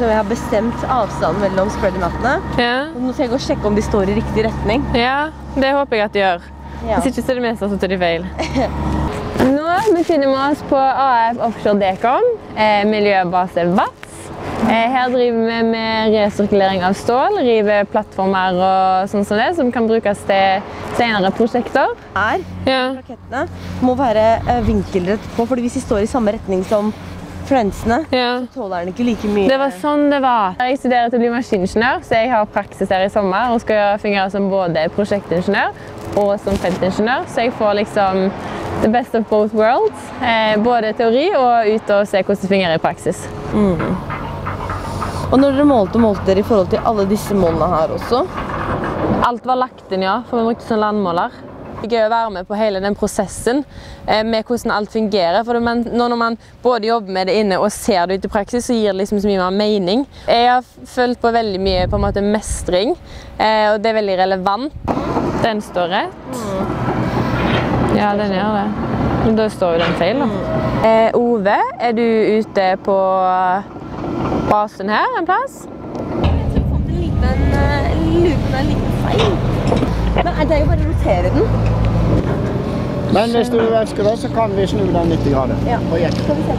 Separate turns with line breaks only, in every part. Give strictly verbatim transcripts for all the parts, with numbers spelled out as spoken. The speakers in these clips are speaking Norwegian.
Så jeg har bestemt avstanden mellom spreadermattene.
Ja.
Og nå skal jeg gå og sjekke om de står i riktig retning.
Ja, det håper jeg at de gjør.
Ja.
Hvis ikke så er det mest at de er feil. Nå befinner vi oss på A F Offshore Decom, eh, miljøbase Vats. Eh, her driver vi med resirkulering av stål, river plattformer og sånn som det, som kan brukes til senere prosjekter.
Her,
Ja.
rakettene må være eh, vinkelrett på, fordi hvis de står i samme retning som flensene,
Ja.
så tåler den ikke like mye.
Det var sånn det var. Jeg studerer til å bli maskiningeniør, så jeg har praksis her i sommer og skal fungere som både prosjektingeniør og som feltingeniør, så jeg får liksom the best of both worlds. Eh, både teori og ut og se hvordan det fungerer i praksis.
Mm. Og når dere målte, målte dere i forhold til alle disse målene her også?
Alt var lagt inn, ja, for vi brukte sånn landmåler. Det er gøy å være med på hele den prosessen eh, med hvordan alt fungerer. For man, når man både jobber med det inne og ser det ut i praksis, så gir det liksom så mye mer mening. Jeg har følt på veldig mye på en måte mestring, eh, og det er veldig relevant. Den står rett. Mm. Ja, den gjør det. Men da står jo den feil, da. Mm. Eh, Ove, er du ute på basen her en plass?
Jeg tror jeg fant en liten, uh, lupen er en liten feil. Men er det jo bare å rotere den?
Men hvis du ønsker det, så kan vi snu den nitti grader.
Ja. Skal vi se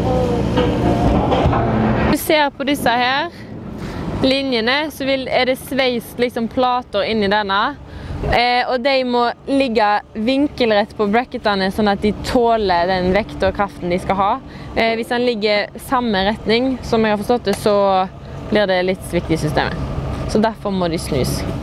på...
Du ser på disse her linjene, så vil, er det sveist liksom plater inni denne. Eh, og de må ligge vinkelrett på bracketene, sånn at de tåler den vekt og kraften de skal ha. Eh, hvis den ligger samme retning, som jeg har forstått det, så blir det litt svikt i systemet. Så derfor må de snus.